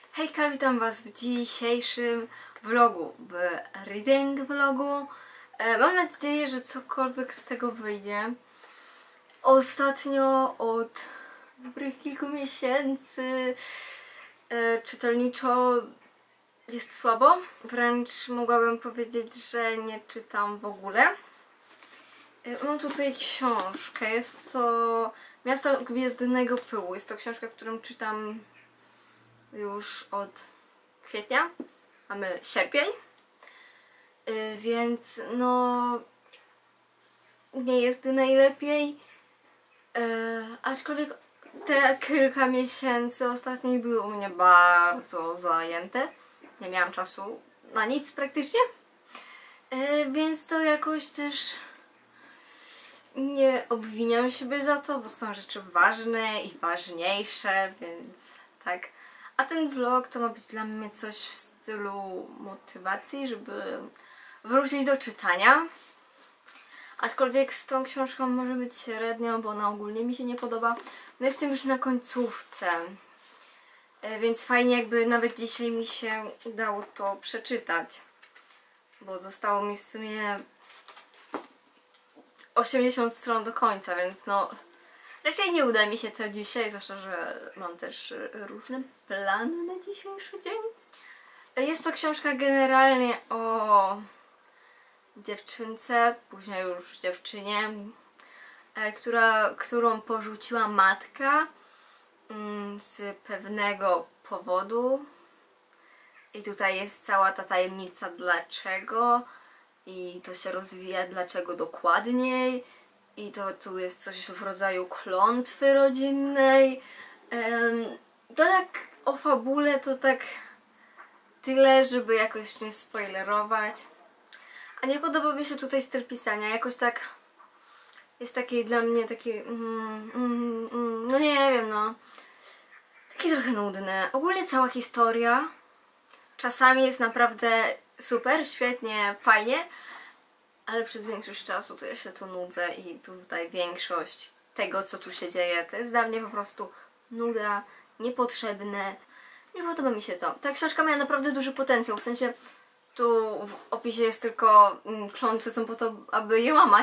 Hejka, witam Was w dzisiejszym vlogu, w reading vlogu. Mam nadzieję, że cokolwiek z tego wyjdzie. Ostatnio od dobrych kilku miesięcy czytelniczo jest słabo. Wręcz mogłabym powiedzieć, że nie czytam w ogóle. Mam tutaj książkę, jest to Miasto Gwiezdnego Pyłu. Jest to książka, którą czytam już od kwietnia, mamy sierpień, więc no nie jest najlepiej, aczkolwiek te kilka miesięcy ostatnich były u mnie bardzo zajęte, nie miałam czasu na nic praktycznie, więc to jakoś też nie obwiniam siebie za to, bo są rzeczy ważne i ważniejsze, więc tak. A ten vlog to ma być dla mnie coś w stylu motywacji, żeby wrócić do czytania. Aczkolwiek z tą książką może być średnio, bo ona ogólnie mi się nie podoba. No jestem już na końcówce, więc fajnie jakby nawet dzisiaj mi się udało to przeczytać. Bo zostało mi w sumie 80 stron do końca, więc no raczej nie uda mi się to dzisiaj, zwłaszcza, że mam też różne plany na dzisiejszy dzień. Jest to książka generalnie o dziewczynce, później już dziewczynie, którą porzuciła matka z pewnego powodu. I tutaj jest cała ta tajemnica dlaczego i to się rozwija dlaczego dokładniej. I to tu jest coś w rodzaju klątwy rodzinnej. To tak o fabule to tak tyle, żeby jakoś nie spoilerować. A nie podoba mi się tutaj styl pisania. Jakoś tak jest taki dla mnie taki no nie wiem, no taki trochę nudny. Ogólnie cała historia czasami jest naprawdę super, świetnie, fajnie, ale przez większość czasu to ja się tu nudzę i tutaj większość tego, co tu się dzieje, to jest dla mnie po prostu nuda, niepotrzebne. Nie podoba mi się to. Ta książka miała naprawdę duży potencjał, w sensie tu w opisie jest tylko klątwy są po to, aby je łamać.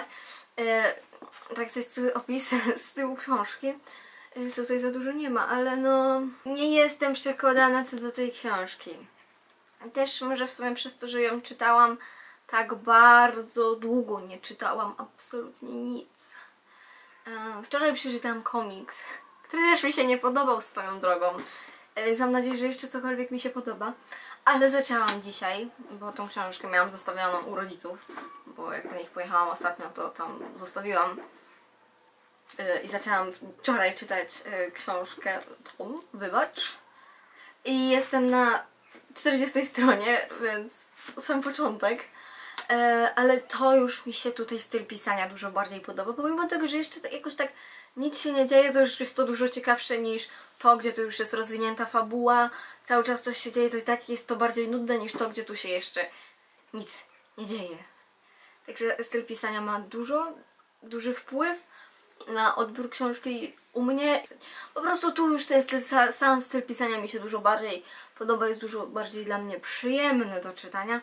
Tak, to jest cały opis z tyłu książki. Tutaj za dużo nie ma, ale no nie jestem przekonana co do tej książki. Też może w sumie przez to, że ją czytałam tak bardzo długo, nie czytałam absolutnie nic. Wczoraj przeczytałam komiks, który też mi się nie podobał swoją drogą, więc mam nadzieję, że jeszcze cokolwiek mi się podoba. Ale zaczęłam dzisiaj, bo tą książkę miałam zostawioną u rodziców, bo jak do nich pojechałam ostatnio, to tam zostawiłam. I zaczęłam wczoraj czytać książkę tą, wybacz. I jestem na 40 stronie, więc sam początek. Ale to już mi się tutaj styl pisania dużo bardziej podoba, pomimo tego, że jeszcze tak jakoś tak nic się nie dzieje, to już jest to dużo ciekawsze niż to, gdzie tu już jest rozwinięta fabuła, cały czas coś się dzieje, to i tak jest to bardziej nudne niż to, gdzie tu się jeszcze nic nie dzieje. Także styl pisania ma duży wpływ na odbiór książki u mnie. Po prostu tu już ten sam styl pisania mi się dużo bardziej podoba, jest dużo bardziej dla mnie przyjemny do czytania.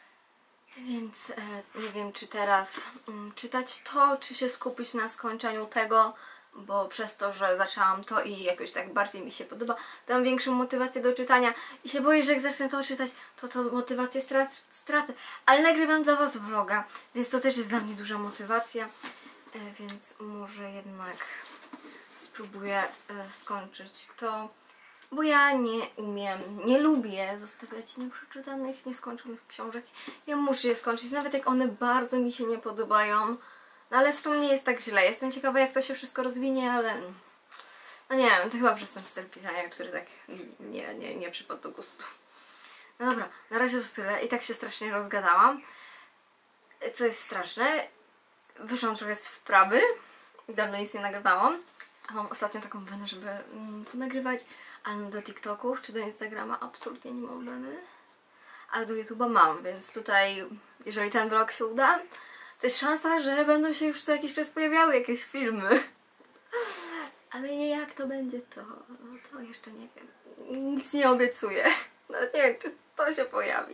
Więc nie wiem, czy teraz czytać to, czy się skupić na skończeniu tego, bo przez to, że zaczęłam to i jakoś tak bardziej mi się podoba, dam większą motywację do czytania i się boję, że jak zacznę to czytać, to tą motywację stracę. Ale nagrywam dla Was vloga, więc to też jest dla mnie duża motywacja, więc może jednak spróbuję skończyć to. Bo ja nie umiem, nie lubię zostawiać nieprzeczytanych, nieskończonych książek. Ja muszę je skończyć, nawet jak one bardzo mi się nie podobają. No ale z tym nie jest tak źle. Jestem ciekawa, jak to się wszystko rozwinie, ale no nie wiem, to chyba przez ten styl pisania, który tak nie przypadł do gustu. No dobra, na razie to tyle. I tak się strasznie rozgadałam. Co jest straszne, wyszłam trochę z wprawy. Dawno nic nie nagrywałam. A mam ostatnio taką wenę, żeby nagrywać. Ale do TikToków czy do Instagrama absolutnie nie mam weny. Ale do YouTube'a mam, więc tutaj, jeżeli ten vlog się uda, to jest szansa, że będą się już co jakiś czas pojawiały jakieś filmy. Ale jak to będzie, to jeszcze nie wiem. Nic nie obiecuję. No nie wiem, czy to się pojawi.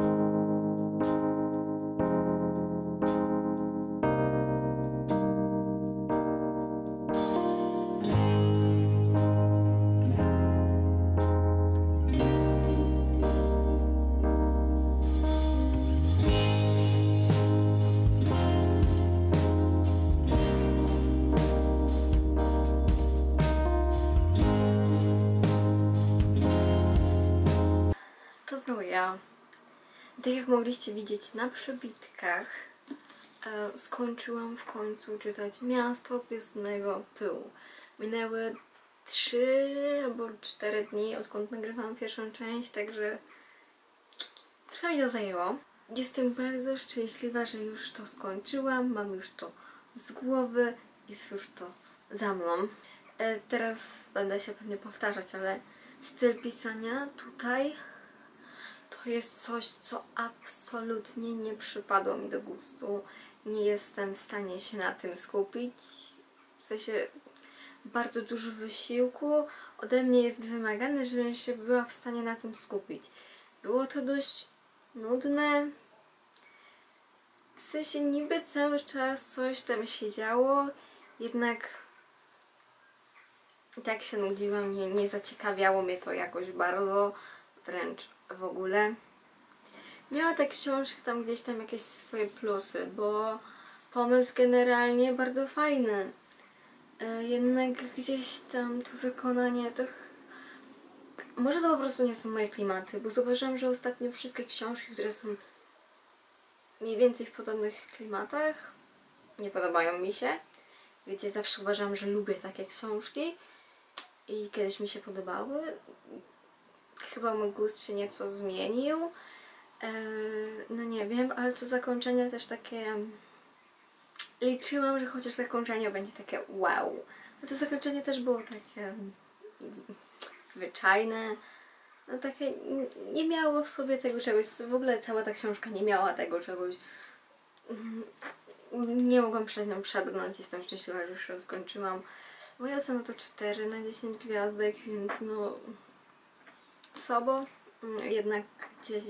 To znowu ja. Tak jak mogliście widzieć na przebitkach, skończyłam w końcu czytać Miasto Gwiezdnego Pyłu. Minęły 3 albo 4 dni, odkąd nagrywałam pierwszą część, także trochę mi to zajęło. Jestem bardzo szczęśliwa, że już to skończyłam, mam już to z głowy, jest już to za mną. Teraz będę się pewnie powtarzać, ale styl pisania tutaj to jest coś, co absolutnie nie przypadło mi do gustu. Nie jestem w stanie się na tym skupić. W sensie bardzo dużo wysiłku ode mnie jest wymagane, żebym się była w stanie na tym skupić. Było to dość nudne. W sensie niby cały czas coś tam się działo, jednak tak się nudziłam, nie zaciekawiało mnie to jakoś bardzo, wręcz w ogóle. Miała ta książka tam gdzieś tam jakieś swoje plusy, bo pomysł generalnie bardzo fajny. Jednak gdzieś tam to wykonanie to... Może to po prostu nie są moje klimaty, bo zauważyłam, że ostatnio wszystkie książki, które są mniej więcej w podobnych klimatach, nie podobają mi się. Gdzie zawsze uważam, że lubię takie książki i kiedyś mi się podobały. Chyba mój gust się nieco zmienił. No nie wiem, ale to zakończenie też takie... Liczyłam, że chociaż zakończenie będzie takie wow. No to zakończenie też było takie zwyczajne. No takie nie miało w sobie tego czegoś. W ogóle cała ta książka nie miała tego czegoś. Nie mogłam przez nią przebrnąć. Jestem szczęśliwa, że już ją skończyłam. Moja ocena to 4 na 10 gwiazdek, więc no... słabo. Jednak gdzieś...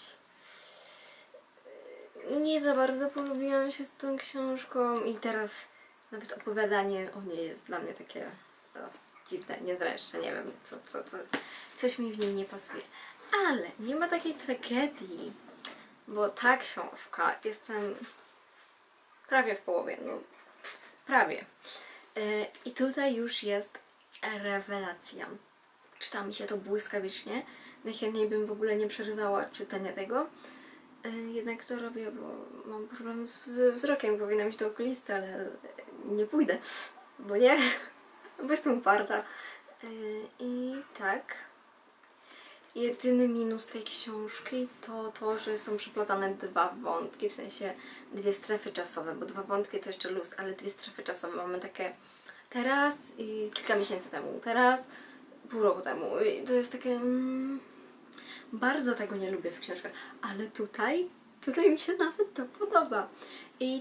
nie za bardzo polubiłam się z tą książką i teraz nawet opowiadanie o niej jest dla mnie takie dziwne, niezręczne, nie wiem, coś mi w niej nie pasuje. Ale nie ma takiej tragedii, bo ta książka, jestem prawie w połowie, no prawie. I tutaj już jest rewelacja. Czyta mi się to błyskawicznie, najchętniej bym w ogóle nie przerywała czytania tego. Jednak to robię, bo mam problem z wzrokiem, powinnam iść do okulisty, ale nie pójdę, bo nie, bo jestem uparta. I tak, jedyny minus tej książki to to, że są przeplatane 2 wątki, w sensie 2 strefy czasowe, bo 2 wątki to jeszcze luz, ale 2 strefy czasowe mamy takie teraz i kilka miesięcy temu, teraz, pół roku temu. I to jest takie... bardzo tego nie lubię w książkach, ale tutaj mi się nawet to podoba. I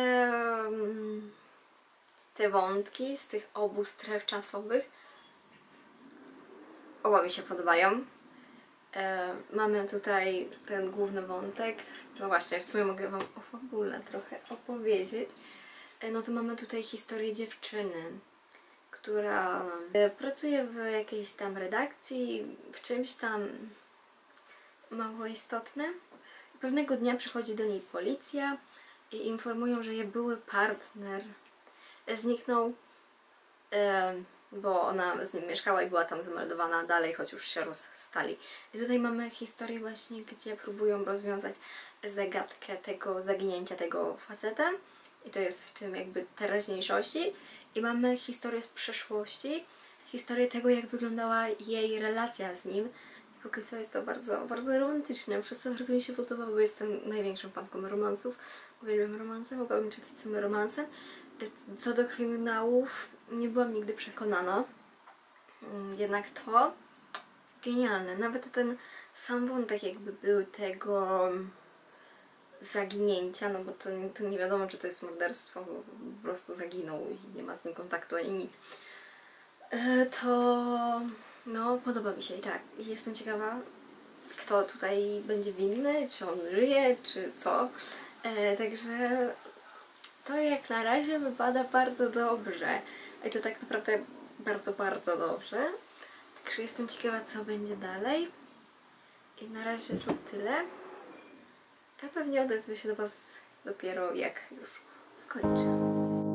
te wątki z tych obu stref czasowych oba mi się podobają. Mamy tutaj ten główny wątek. No właśnie, w sumie mogę Wam o fabule trochę opowiedzieć. No to mamy tutaj historię dziewczyny, która pracuje w jakiejś tam redakcji, w czymś tam mało istotne. Pewnego dnia przychodzi do niej policja i informują, że jej były partner zniknął, bo ona z nim mieszkała i była tam zameldowana dalej, choć już się rozstali. I tutaj mamy historię właśnie, gdzie próbują rozwiązać zagadkę tego zaginięcia tego faceta i to jest w tym jakby teraźniejszości. I mamy historię z przeszłości, historię tego, jak wyglądała jej relacja z nim. Póki co jest to bardzo, bardzo romantyczne, przez co bardzo mi się podoba, bo jestem największą fanką romansów. Uwielbiam romanse, mogłabym czytać same romanse. Co do kryminałów nie byłam nigdy przekonana. Jednak to genialne. Nawet ten sam wątek jakby był tego zaginięcia, no bo to nie wiadomo, czy to jest morderstwo, bo po prostu zaginął i nie ma z nim kontaktu ani nic. To no podoba mi się i tak. I jestem ciekawa, kto tutaj będzie winny, czy on żyje, czy co. Także to jak na razie wypada bardzo dobrze. I to tak naprawdę bardzo, bardzo dobrze. Także jestem ciekawa, co będzie dalej. I na razie to tyle. Ja pewnie odezwę się do Was dopiero jak już skończę.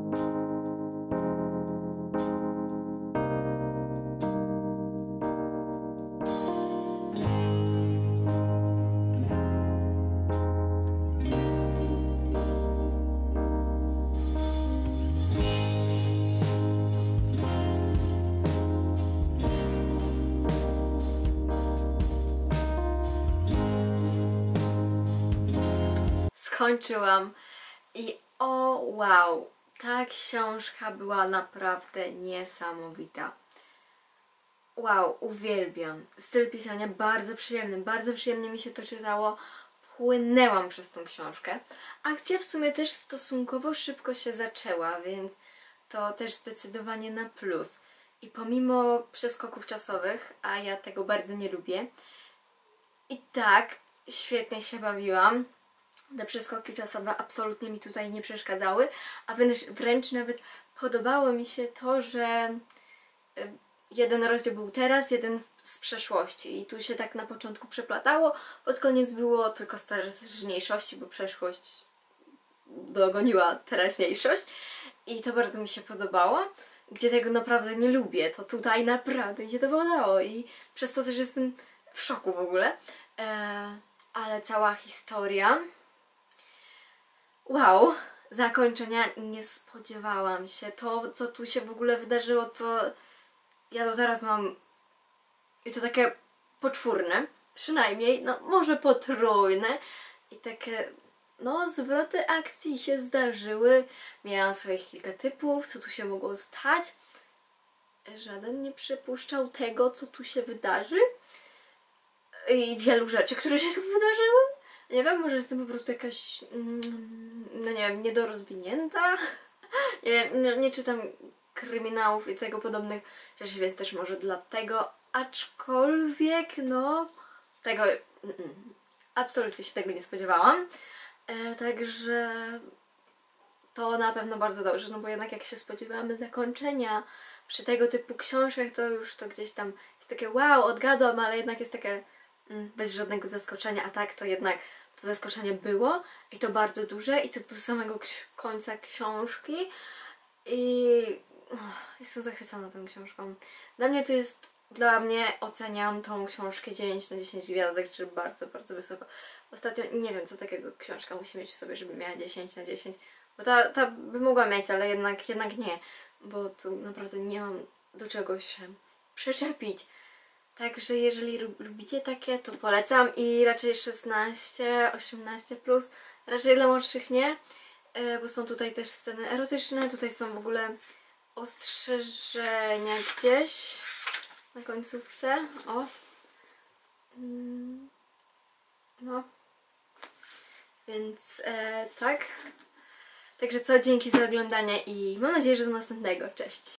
Skończyłam i o wow, ta książka była naprawdę niesamowita. Wow, uwielbiam. Styl pisania bardzo przyjemnie mi się to czytało. Płynęłam przez tą książkę. Akcja w sumie też stosunkowo szybko się zaczęła, więc to też zdecydowanie na plus. I pomimo przeskoków czasowych, a ja tego bardzo nie lubię, i tak świetnie się bawiłam. Te przeskoki czasowe absolutnie mi tutaj nie przeszkadzały, a wręcz nawet podobało mi się to, że jeden rozdział był teraz, jeden z przeszłości i tu się tak na początku przeplatało, pod koniec było tylko z teraźniejszości, bo przeszłość dogoniła teraźniejszość i to bardzo mi się podobało. Gdzie tego naprawdę nie lubię, to tutaj naprawdę mi się to podobało i przez to też jestem w szoku w ogóle. Ale cała historia... Wow, zakończenia nie spodziewałam się. To, co tu się w ogóle wydarzyło, to ja to teraz mam... I to takie poczwórne, przynajmniej, no może potrójne. I takie, no zwroty akcji się zdarzyły. Miałam swoich kilka typów, co tu się mogło stać. Żaden nie przypuszczał tego, co tu się wydarzy. I wielu rzeczy, które się tu wydarzyły. Nie wiem, może jestem po prostu jakaś, no nie wiem, niedorozwinięta. Nie wiem, nie czytam kryminałów i tego podobnych rzeczy, więc też może dlatego, aczkolwiek, no, tego, absolutnie się tego nie spodziewałam. Także to na pewno bardzo dobrze, no bo jednak jak się spodziewamy zakończenia przy tego typu książkach, to już to gdzieś tam jest takie wow, odgadłam, ale jednak jest takie bez żadnego zaskoczenia, a tak to jednak to zaskoczenie było i to bardzo duże i to do samego końca książki i jestem zachwycona tą książką. Dla mnie oceniam tą książkę 9 na 10 gwiazdek, czyli bardzo, bardzo wysoko. Ostatnio nie wiem, co takiego książka musi mieć w sobie, żeby miała 10 na 10, bo ta by mogła mieć, ale jednak nie, bo tu naprawdę nie mam do czego się przyczepić. Także jeżeli lubicie takie, to polecam i raczej 16, 18 plus, raczej dla młodszych nie, bo są tutaj też sceny erotyczne, tutaj są w ogóle ostrzeżenia gdzieś na końcówce, o. No. Więc tak. Także co, dzięki za oglądanie i mam nadzieję, że do następnego. Cześć!